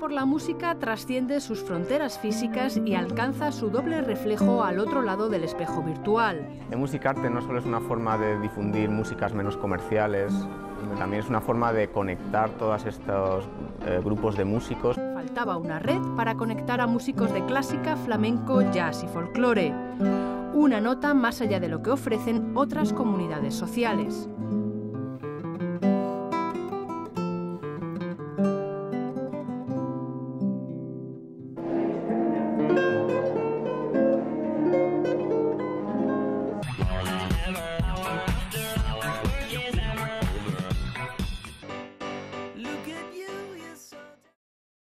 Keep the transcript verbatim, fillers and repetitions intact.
por la música trasciende sus fronteras físicas y alcanza su doble reflejo al otro lado del espejo virtual. El Musicarte no solo es una forma de difundir músicas menos comerciales, también es una forma de conectar todos estos eh, grupos de músicos. Faltaba una red para conectar a músicos de clásica, flamenco, jazz y folclore. Una nota más allá de lo que ofrecen otras comunidades sociales.